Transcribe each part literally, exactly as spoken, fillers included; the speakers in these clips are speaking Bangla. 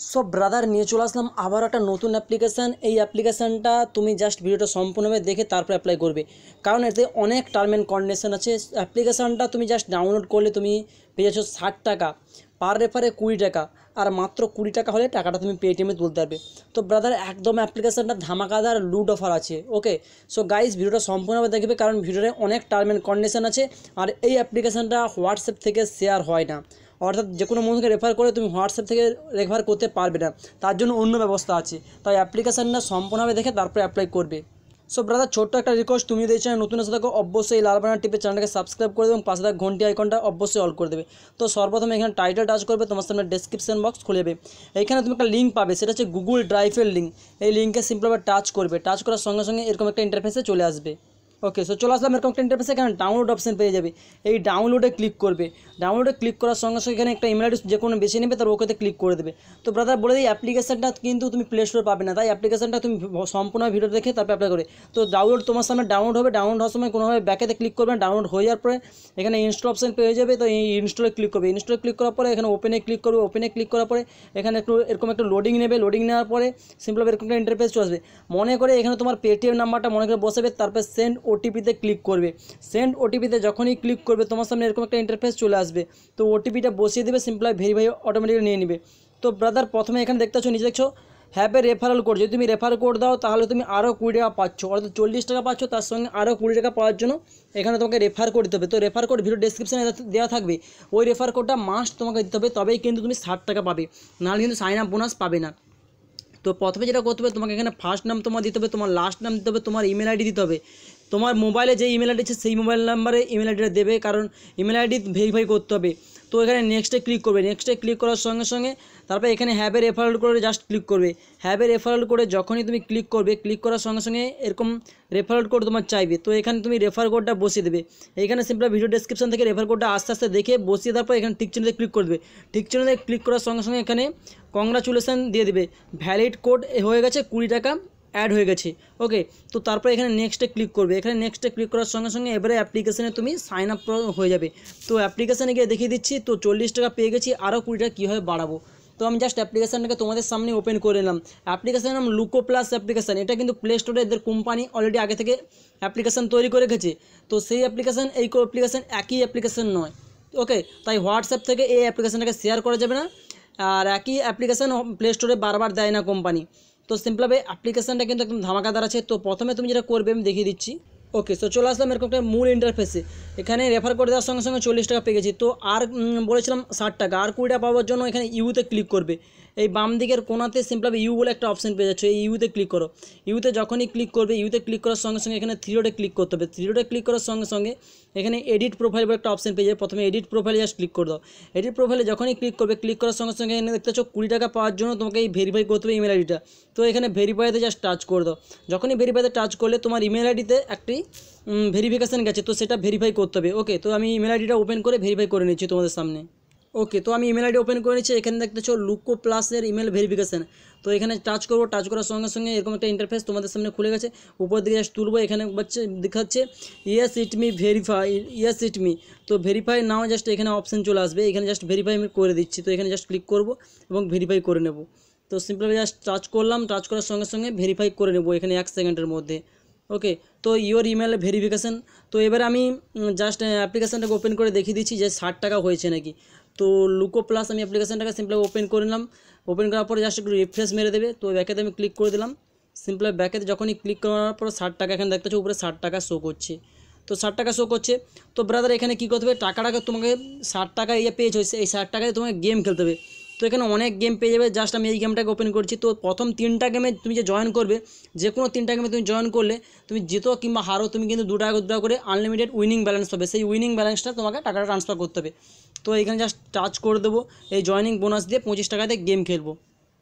সো ব্রাদার নিয়ে চলে আসলাম আবার একটা নতুন অ্যাপ্লিকেশান। এই অ্যাপ্লিকেশানটা তুমি জাস্ট ভিডিওটা সম্পূর্ণভাবে দেখে তারপরে অ্যাপ্লাই করবে, কারণ এতে অনেক টার্ম অ্যান্ড কন্ডিশন আছে। অ্যাপ্লিকেশানটা তুমি জাস্ট ডাউনলোড করলে তুমি পেয়ে যাচ্ছ ষাট টাকা, পার রেফারে কুড়ি টাকা, আর মাত্র কুড়ি টাকা হলে টাকাটা তুমি পেটিএমে তুলতে পারবে। তো ব্রাদার একদম অ্যাপ্লিকেশানটা ধামাকাদার লুট অফার আছে। ওকে, সো গাইস ভিডিওটা সম্পূর্ণভাবে দেখবে, কারণ ভিডিওতে অনেক টার্ম অ্যান্ড কন্ডিশন আছে। আর এই অ্যাপ্লিকেশানটা হোয়াটসঅ্যাপ থেকে শেয়ার হয় না, অর্থাৎ যে কোনো বন্ধুকে রেফার করে তুমি হোয়াটসঅ্যাপ থেকে রেফার করতে পারবে না, তার জন্য অন্য ব্যবস্থা আছে। তাই অ্যাপ্লিকেশানটা সম্পূর্ণভাবে দেখে তারপরে অ্যাপ্লাই করবে। সো ব্রাদার ছোট্ট একটা রিকোয়েস্ট, তুমি যদি চ্যানেল নতুন এসে থাকো অবশ্যই লাল বাটন টিপে চ্যানেলটাকে সাবস্ক্রাইব করে দেবে এবং পাশে থাকা ঘন্টি আইকনটা অবশ্যই অল করে দেবে। তো সর্বপ্রথম এখানে টাইটেল টাচ করবে, তোমার সামনে ডেসক্রিপশন বক্স খুলে যাবে। এখানে তুমি একটা লিঙ্ক পাবে, সেটা হচ্ছে গুগল ড্রাইভের লিঙ্ক। এই লিঙ্কে সিম্পলভাবে টাচ করবে, টাচ করার সঙ্গে সঙ্গে এরকম একটা ইন্টারফেসে চলে আসবে। ওকে, সো চলে আসলাম এরকম একটা ইন্টারফেসে। এখানে ডাউনলোড অপশন পেয়ে যাবে, এই ডাউনলোডে ক্লিক করবে। ডাউনলোডে ক্লিক করার সঙ্গে সঙ্গে এখানে একটা ইমেল আইডি যে কোনো বেছে নেবে, তার ওকেতে ক্লিক করে দেবে। তো ব্রাদার বলে দিই, অ্যাপ্লিকেশনটা কিন্তু তুমি প্লে স্টোরে পাবে না, তাই অ্যাপ্লিকেশনটা তুমি সম্পূর্ণ ভিডিও দেখে তারপরে অ্যাপ্লাই করে। তো ডাউনলোড তোমার সামনে ডাউনলোড হবে, ডাউনলোড হওয়ার সময় কোনোভাবে ব্যাকেতে ক্লিক করবে। ডাউনলোড হয়ে যাওয়ার পরে এখানে ইনস্টল অপশন পেয়ে যাবে, তো এই ইনস্টলে ক্লিক করবে। ইনস্টলে ক্লিক করার পরে এখানে ওপেনে ক্লিক করবে। ওপেনে ক্লিক করার পরে এখানে একটু এরকম একটু লোডিং নেবে। লোডিং নেওয়ার পরে সিম্পলভাবে এরকম একটা ইন্টারফেস চলে আসবে। মনে করে এখানে তোমার পেটিএম নাম্বারটা মনে করে বসাবে, তারপর সেন্ড ওটিপিতে ক্লিক করবে। সেন্ড ওটিপিতে যখনই ক্লিক করবে তোমার সামনে এরকম একটা ইন্টারফেস চলে আসবে। তো ওটিপিটা বসিয়ে দেবে, সিম্পলি ভেরিফাই অটোমেটিক্যালি নিয়ে নেবে। তো ব্রাদার প্রথমে এখানে দেখতে পাচ্ছ, নিচে দেখছো হ্যাভ এ রেফারেল কোড। যদি তুমি রেফার কোড দাও তাহলে তুমি আরও কুড়ি টাকা পাচ্ছ, অর্থাৎ চল্লিশ টাকা পাচ্ছ। তার সঙ্গে আরও কুড়ি টাকা পাওয়ার জন্য এখানে তোমাকে রেফার কোড দিতে হবে। তো রেফার কোড ভিডিও ডেসক্রিপশনে দেওয়া থাকবে, ওই রেফার কোডটা মাস্ট তোমাকে দিতে হবে, তবেই কিন্তু তুমি ষাট টাকা পাবে, নাহলে কিন্তু সাইন আপ বোনাস পাবে না। তো প্রথমে যেটা করতে হবে, তোমাকে এখানে ফার্স্ট নাম তোমার দিতে হবে, তোমার লাস্ট নাম দিতে হবে, তোমার ইমেল আইডি দিতে হবে। তোমার মোবাইলে যে ইমেল আইডি আছে সেই মোবাইল নাম্বারে ইমেল আইডিটা দেবে, কারণ ইমেল আইডি ভেরিফাই করতে হবে। তো এখানে নেক্সটে ক্লিক করবে। নেক্সটে ক্লিক করার সঙ্গে সঙ্গে তারপরে এখানে হ্যাভ এ রেফারেল করে জাস্ট ক্লিক করবে। হ্যাভ এ রেফারেল করে যখনই তুমি ক্লিক করবে, ক্লিক করার সঙ্গে সঙ্গে এরকম রেফারেল কোড তোমার চাইবে। তো এখানে তুমি রেফার কোডটা বসিয়ে দেবে। এখানে সিম্পল ভিডিও ডেসক্রিপশন থেকে রেফার কোডটা আস্তে আস্তে দেখে বসিয়ে দেওয়ার পর এখানে টিক চিহ্নতে ক্লিক করে দেবে। টিক চিহ্নতে ক্লিক করার সঙ্গে সঙ্গে এখানে কংগ্রাচুলেশন দিয়ে দেবে, ভ্যালিড কোড হয়ে গেছে, কুড়ি টাকা অ্যাড হয়ে গেছে। ওকে, তো তারপরে এখানে নেক্সটে ক্লিক করবে। এখানে নেক্সটে ক্লিক করার সঙ্গে সঙ্গে এবারে অ্যাপ্লিকেশনে তুমি সাইন আপ হয়ে যাবে। তো অ্যাপ্লিকেশানে গিয়ে দেখিয়ে দিচ্ছি, তো চল্লিশ টাকা পেয়ে গেছি, আরও কুড়ি টাকা কীভাবে বাড়াবো। তো আমি জাস্ট অ্যাপ্লিকেশানটাকে তোমাদের সামনে ওপেন করে নিলাম। অ্যাপ্লিকেশানের নাম লুকো প্লাস অ্যাপ্লিকেশান। এটা কিন্তু প্লে স্টোরে এদের কোম্পানি অলরেডি আগে থেকে অ্যাপ্লিকেশান তৈরি করে রেখেছে। তো সেই অ্যাপ্লিকেশান এই অ্যাপ্লিকেশান একই অ্যাপ্লিকেশান নয়। ওকে, তাই হোয়াটসঅ্যাপ থেকে এই অ্যাপ্লিকেশানটাকে শেয়ার করা যাবে না, আর একই অ্যাপ্লিকেশান প্লে স্টোরে বারবার দেয় না কোম্পানি। তো সিম্পলভাবে অ্যাপ্লিকেশানটা কিন্তু একদম ধামাকাদার আছে। তো প্রথমে তুমি যেটা করবে আমি দেখিয়ে দিচ্ছি। ওকে, সো চলে আসলাম এরকম একটা মূল ইন্টারফেসে। এখানে রেফার করে দেওয়ার সঙ্গে সঙ্গে চল্লিশ টাকা পেয়ে গেছি। তো আর বলেছিলাম ষাট টাকা, আর কুড়ি টাকা পাওয়ার জন্য এখানে ইউতে ক্লিক করবে। এই বাম দিকের কোনাতে সিম্পলভাবে ইউ বলে একটা অপশন পেয়ে যাচ্ছে, এই ইউতে ক্লিক করো। ইউতে যখনই ক্লিক করবে, ইউতে ক্লিক করার সঙ্গে সঙ্গে এখানে থ্রি ডটে ক্লিক করতে হবে। থ্রি ডটে ক্লিক করার সঙ্গে সঙ্গে এখানে এডিট প্রোফাইল বলে একটা অপশন পেয়ে যাবে। প্রথমে এডিট প্রোফাইলে জাস্ট ক্লিক করে দাও। এডিট প্রোফাইলে যখনই ক্লিক করবে, ক্লিক করার সঙ্গে সঙ্গে এখানে দেখতে পাচ্ছ কুড়ি টাকা পাওয়ার জন্য তোমাকে এই ভেরিফাই করতে হবে ইমেল আইডিটা। তো এখানে ভেরিফাইতে জাস্ট টাচ করে দাও। যখনই ভেরিফাইতে টাচ করলে তোমার ইমেল আইডিতে একটি ভেরিফিকেশান গেছে, তো সেটা ভেরিফাই করতে হবে। ওকে, তো আমি ইমেল আইডিটা ওপেন করে ভেরিফাই করে নিচ্ছি তোমাদের সামনে। ওকে, তো আমি ইমেল আইডি ওপেন করে নিচ্ছি। এখানে দেখতেছো লুকো প্লাসের ইমেল ভেরিফিকেশান। তো এখানে টাচ করবো। টাচ করার সঙ্গে সঙ্গে এরকম একটা ইন্টারফেস তোমাদের সামনে খুলে গেছে। উপর দিকে জাস্ট তুলবো, এখানে হচ্ছে দেখাচ্ছে yes it me verify, yes it me. তো ভেরিফাই নাও জাস্ট এখানে অপশন চলে আসবে। এখানে জাস্ট ভেরিফাই আমি করে দিচ্ছি। তো এখানে জাস্ট ক্লিক করব এবং ভেরিফাই করে নেব। তো সিম্পলি জাস্ট টাচ করলাম। টাচ করার সঙ্গে সঙ্গে ভেরিফাই করে নেব এখানে এক সেকেন্ডের মধ্যে। ওকে, তো ইওর ইমেল ভেরিফিকেশান। তো এবার আমি জাস্ট অ্যাপ্লিকেশানটাকে ওপেন করে দেখিয়ে দিচ্ছি যে ষাট টাকা হয়েছে নাকি। তো লুকো প্লাস আমি অ্যাপ্লিকেশানটাকে সিম্পলি ওপেন করে নিলাম। ওপেন করার পরে জাস্ট একটু রিফ্রেশ মেরে দেবে। তো ব্যাকেতে আমি ক্লিক করে দিলাম। সিম্পলি ব্যাকেতে যখনই ক্লিক করার পর ষাট টাকা এখানে দেখতে পাচ্ছ উপরে ষাট টাকা শো করছে। তো ষাট টাকা শো করছে। তো ব্রাদার এখানে কী করতে হবে, টাকাটাকে তোমাকে ষাট টাকা ইয়ে পেয়েছ, এই ষাট টাকায় তোমাকে গেম খেলতে হবে। তো এখানে অনেক গেম পেয়ে যাবে। জাস্ট আমি এই গেমটাকে ওপেন করছি। তো প্রথম তিনটা গেমে তুমি যে জয়েন করবে, যে কোনো তিনটা গেমে তুমি জয়েন করলে তুমি জিতো কিংবা হারো, তুমি কিন্তু দু টাকা দু টাকা করে আনলিমিটেড উইনিং ব্যালেন্স পাবে। সেই উইনিং ব্যালেন্সটা তোমাকে টাকাটা ট্রান্সফার করতে হবে। তো এখানে জাস্ট টাচ করে দেবো। এই জয়েনিং বোনাস দিয়ে পঁচিশ টাকাতে গেম খেলবো।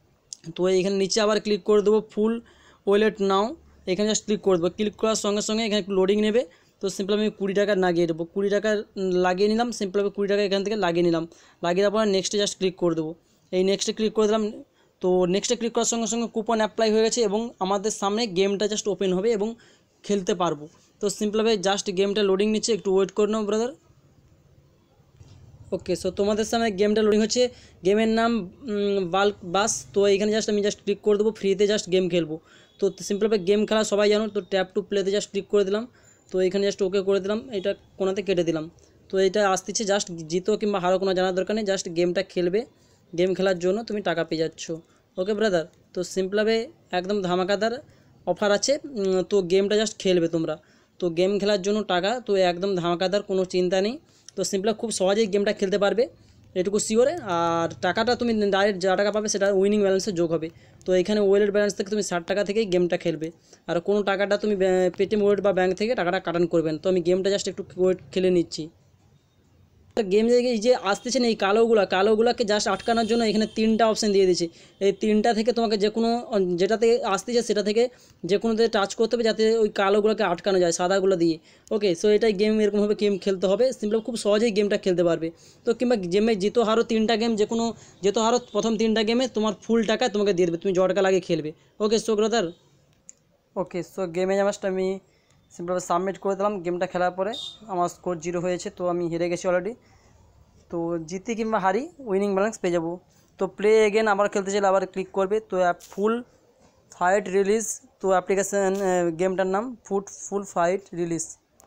তো এইখানে নিচে আবার ক্লিক করে দেবো ফুল ওয়ালেট নাও। এখানে জাস্ট ক্লিক করে দেবো। ক্লিক করার সঙ্গে সঙ্গে এখানে একটু লোডিং নেবে। তো সিম্পল আমি কুড়ি টাকা লাগিয়ে দেবো। কুড়ি টাকা লাগিয়ে নিলাম। সিম্পল আমি কুড়ি টাকা এখান থেকে লাগিয়ে নিলাম। লাগিয়ে দেওয়ার পর নেক্সটে জাস্ট ক্লিক করে দেবো। এই নেক্সটে ক্লিক করে দিলাম। তো নেক্সটে ক্লিক করার সঙ্গে সঙ্গে কুপন অ্যাপ্লাই হয়ে গেছে এবং আমাদের সামনে গেমটা জাস্ট ওপেন হবে এবং খেলতে পারবো। তো সিম্পলভাবে জাস্ট গেমটা লোডিং নিচ্ছে, একটু ওয়েট করে নাও ব্রাদার। ওকে, সো তোমাদের সামনে গেমটা লোডিং হচ্ছে। গেমের নাম বাল্ক বাস। তো এইখানে জাস্ট আমি জাস্ট ক্লিক করে দেবো, ফ্রিতে জাস্ট গেম খেলবো। তো সিম্পলভাবে গেম খেলা সবাই জানো, তো ট্যাপ টু প্লেতে জাস্ট ক্লিক করে দিলাম। তো এখানে জাস্ট ওকে করে দিলাম, এটা কোনাতে কেটে দিলাম। তো এটা আসতেছে, জাস্ট জিতো কিংবা হারো কোনো জানার দরকার নেই, জাস্ট গেমটা খেলবে। গেম খেলার জন্য তুমি টাকা পেয়ে যাচ্ছ। ওকে ব্রাদার, তো সিম্পলভাবে একদম ধামাকাদার অফার আছে। তো গেমটা জাস্ট খেলবে তোমরা। তো গেম খেলার জন্য টাকা তো একদম ধামাকাদার, কোনো চিন্তা নেই। তো সিম্পলি খুব সহজেই গেমটা খেলতে পারবে, এটুকু শিওরে। আর টাকাটা তুমি ডাইরেক্ট যা টাকা পাবে সেটা উইনিং ব্যালেন্সে যোগ হবে। তো এখানে ওয়েলেট ব্যালেন্স থেকে তুমি ষাট টাকা থেকেই গেমটা খেলবে। আর কোনো টাকাটা তুমি পেটিএম ওয়েলেট বা ব্যাঙ্ক থেকে টাকাটা কাটান করবেন। তো আমি গেমটা জাস্ট একটু ওয়েট খেলে নিচ্ছি। গেম এই যে আসতেছে না এই কালোগুলা, কালোগুলাকে জাস্ট আটকানোর জন্য এখানে তিনটা অপশান দিয়ে দিয়েছে। এই তিনটা থেকে তোমাকে যে কোনো যেটাতে আসতেছে সেটা থেকে যে কোনোতে টাচ করতে হবে, যাতে ওই কালোগুলোকে আটকানো যায় সাদাগুলো দিয়ে। ওকে, সো এটাই গেম, এরকমভাবে গেম খেলতে হবে। সিম্পল খুব সহজেই গেমটা খেলতে পারবে। তো কিংবা গেমে জিতো হারো তিনটা গেম, যে কোনো যেতো হারো প্রথম তিনটা গেমে তোমার ফুল টাকা তোমাকে দিয়ে দেবে, তুমি য টাকা লাগিয়ে খেলবে। Okay so brother, okay so গেমে জাস্ট আমি সিম্পলভাবে সাবমিট করে দিলাম। গেমটা খেলার পরে আমার স্কোর জিরো হয়েছে, তো আমি হেরে গেছি অলরেডি। তো জিতি কিংবা হারি উইনিং ব্যালেন্স পেয়ে যাবো। তো প্লে এগেন আবার খেলতে চাইলে আবার ক্লিক করবে। তো অ্যাপ ফুল ফাইট রিলিজ, তো অ্যাপ্লিকেশান গেমটার নাম foot full fight release.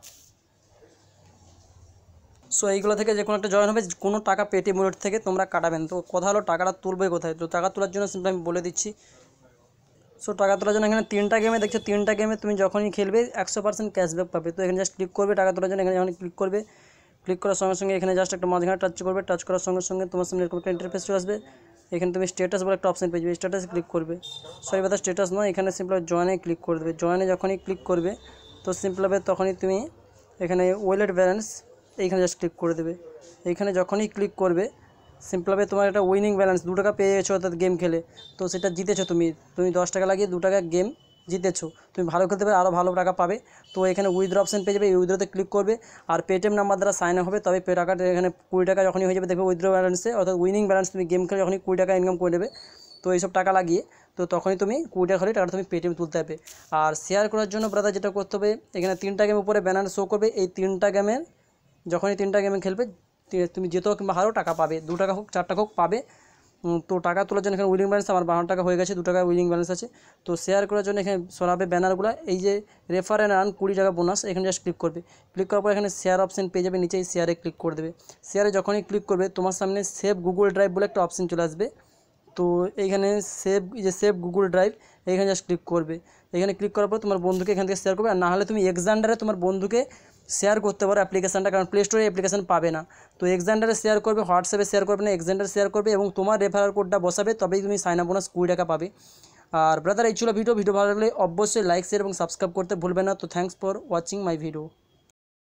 So এইগুলো থেকে যে কোনো একটা জয়েন হবে, কোনো টাকা পেটিএম ওয়ালেট থেকে তোমরা কাটাবেন। তো কথা হলো টাকাটা তুলবে কোথায়? তো টাকা তোলার জন্য সিম্পলি আমি বলে দিচ্ছি। সো টাকা তোলার জন্য এখানে তিনটা গেমে দেখছো, তিনটা গেমে তুমি যখনই খেলবে একশো পার্সেন্ট ক্যাশব্যাক পাবে। তো এখানে জাস্ট ক্লিক করবে টাকা তোলার জন্য, এখানে যখন ক্লিক করবে, ক্লিক করার সঙ্গে সঙ্গে এখানে জাস্ট একটা মাঝখানে টাচ করবে। টাচ করার সঙ্গে সঙ্গে তোমার সামনে এরকম একটা ইন্টারফেস চলে আসবে। এখানে তুমি স্ট্যাটাস বলে একটা অপশন পেয়ে যাবে, স্ট্যাটাসে ক্লিক করবে। সরি বাদা স্ট্যাটাস নয়, এখানে সিম্পল জয়েনে ক্লিক করে দেবে। জয়েনে যখনই ক্লিক করবে তো সিম্পলভাবে তখনই তুমি এখানে ওয়ালেট ব্যালেন্স এইখানে জাস্ট ক্লিক করে দেবে। এইখানে যখনই ক্লিক করবে সিম্পলভাবে তোমার একটা উইনিং ব্যালেন্স দু টাকা পেয়ে গেছো, অর্থাৎ গেম খেলে। তো সেটা জিতেছো তুমি, তুমি দশ টাকা লাগিয়ে দু টাকা গেম জিতেছো। তুমি ভালো খেলতে পারবে, আরও ভালো টাকা পাবে। তো এখানে উইথড্র অপশন পেয়ে যাবে, এই উইথড্রতে ক্লিক করবে। আর পেটিএম নাম্বার দ্বারা সাইন আপ হবে, তবে পে টাকাটা এখানে কুড়ি টাকা যখনই হয়ে যাবে দেখবে উইথড্র ব্যালেন্সে, অর্থাৎ উইনিং ব্যালেন্স তুমি গেম খেলে যখনই কুড়ি টাকা ইনকাম করে নেবে। তো এইসব টাকা লাগিয়ে তো তখনই তুমি কুড়ি টাকা হলে টাকাটা তুমি পেটিএম তুলতে হবে। আর শেয়ার করার জন্য ব্রাদার যেটা করতে হবে, এখানে তিনটা গেম উপরে ব্যানার শো করবে। এই তিনটা গেমের যখনই তিনটা গেমে খেলবে তুমি যেতেও কিংবা হারও টাকা পাবে, দু টাকা হোক চার টাকা হোক পাবে। তো টাকা তোলার জন্য এখানে উইনিং ব্যালেন্স আমার বাহান্ন টাকা হয়ে গেছে, দু টাকা উইনিং ব্যালেন্স আছে। তো শেয়ার করার জন্য এখানে সরাবে ব্যানারগুলো, এই যে রেফার অ্যান্ড আর্ন কুড়ি টাকা বোনাস, এখানে জাস্ট ক্লিক করবে। ক্লিক করার পর এখানে শেয়ার অপশন পেয়ে যাবে, নিচেই শেয়ারে ক্লিক করে দেবে। শেয়ারে যখনই ক্লিক করবে তোমার সামনে সেভ গুগল ড্রাইভ বলে একটা অপশন চলে আসবে। তো এইখানে সেভ, যে সেভ গুগল ড্রাইভ, এইখানে জাস্ট ক্লিক করবে। এখানে ক্লিক করার পর তোমার বন্ধুকে এখান থেকে শেয়ার করবে। আর না হলে তুমি এক্সান্ডারে তোমার বন্ধুকে শেয়ার করতে পারো অ্যাপ্লিকেশানটা, কারণ প্লে স্টোরে অ্যাপ্লিকেশান পাবে না। তো এক্সান্ডারে শেয়ার করবে, হোয়াটসঅ্যাপে শেয়ার করবে না, এক্সান্ডারে শেয়ার করবে এবং তোমার রেফারাল কোডটা বসাবে, তবেই তুমি সাইন আপ বোনাস কুড়ি টাকা পাবে। আর ব্রাদার এই ছিল ভিডিও। ভিডিও ভালো লাগলে অবশ্যই লাইক শেয়ার এবং সাবস্ক্রাইব করতে ভুলবে না। তো thanks for watching my video.